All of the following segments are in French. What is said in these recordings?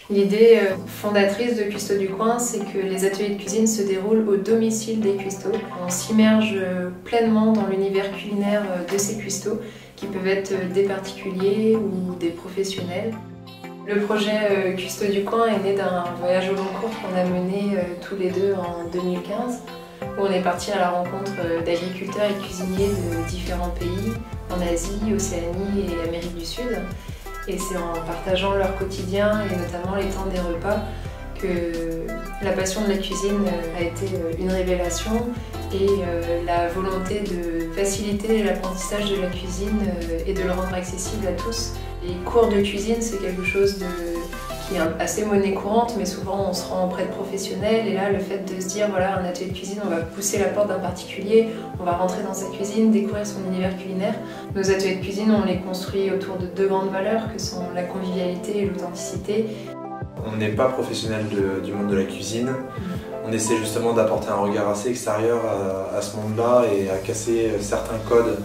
L'idée fondatrice de Cuistots du Coin, c'est que les ateliers de cuisine se déroulent au domicile des cuistots. On s'immerge pleinement dans l'univers culinaire de ces cuistots, qui peuvent être des particuliers ou des professionnels. Le projet Cuistots du Coin est né d'un voyage au long cours qu'on a mené tous les deux en 2015, où on est parti à la rencontre d'agriculteurs et cuisiniers de différents pays, en Asie, Océanie et Amérique du Sud. Et c'est en partageant leur quotidien et notamment les temps des repas que la passion de la cuisine a été une révélation et la volonté de faciliter l'apprentissage de la cuisine et de le rendre accessible à tous. Les cours de cuisine, c'est quelque chose qui est assez monnaie courante, mais souvent on se rend auprès de professionnels et là le fait de se dire voilà, un atelier de cuisine, on va pousser la porte d'un particulier, on va rentrer dans sa cuisine, découvrir son univers culinaire. Nos ateliers de cuisine, on les construit autour de deux grandes valeurs que sont la convivialité et l'authenticité. On n'est pas professionnel du monde de la cuisine, on essaie justement d'apporter un regard assez extérieur à ce monde-là et à casser certains codes.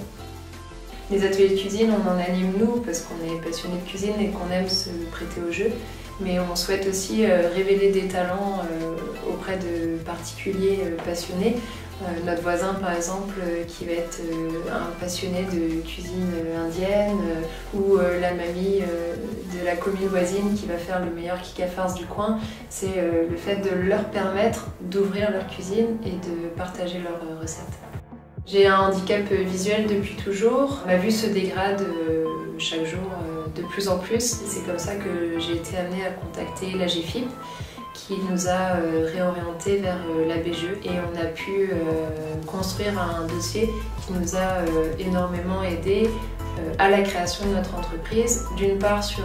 Les ateliers de cuisine, on en anime nous parce qu'on est passionné de cuisine et qu'on aime se prêter au jeu. Mais on souhaite aussi révéler des talents auprès de particuliers passionnés. Notre voisin par exemple qui va être un passionné de cuisine indienne ou la mamie de la commune voisine qui va faire le meilleur kika farce du coin. C'est le fait de leur permettre d'ouvrir leur cuisine et de partager leurs recettes. J'ai un handicap visuel depuis toujours. Ma vue se dégrade chaque jour de plus en plus. C'est comme ça que j'ai été amenée à contacter l'AGFIP qui nous a réorientés vers la BGE et on a pu construire un dossier qui nous a énormément aidés à la création de notre entreprise, d'une part sur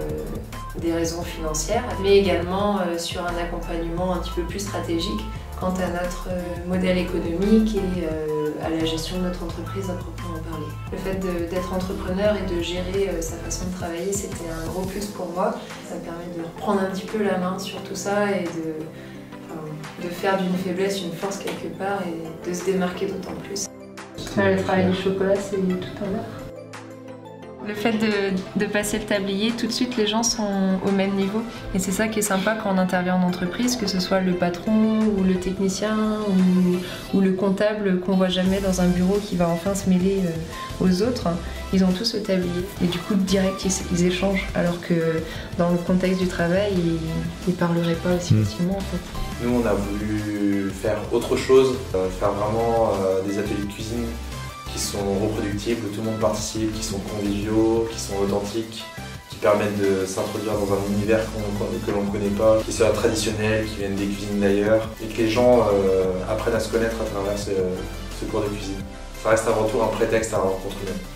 des raisons financières, mais également sur un accompagnement un petit peu plus stratégique quant à notre modèle économique et à la gestion de notre entreprise à proprement parler. Le fait d'être entrepreneur et de gérer sa façon de travailler, c'était un gros plus pour moi. Ça permet de reprendre un petit peu la main sur tout ça et de faire d'une faiblesse une force quelque part et de se démarquer d'autant plus. Le travail du chocolat, c'est tout un art. Le fait de passer le tablier, tout de suite les gens sont au même niveau. Et c'est ça qui est sympa quand on intervient en entreprise, que ce soit le patron ou le technicien ou le comptable qu'on voit jamais dans un bureau qui va enfin se mêler aux autres. Ils ont tous le tablier. Et du coup, direct, ils échangent. Alors que dans le contexte du travail, ils parleraient pas aussi facilement en fait. Nous, on a voulu faire autre chose, faire vraiment des ateliers de cuisine qui sont reproductibles, où tout le monde participe, qui sont conviviaux, qui sont authentiques, qui permettent de s'introduire dans un univers que l'on ne connaît pas, qui soit traditionnel, qui viennent des cuisines d'ailleurs, et que les gens apprennent à se connaître à travers ce cours de cuisine. Ça reste avant tout un prétexte à la rencontre humaine.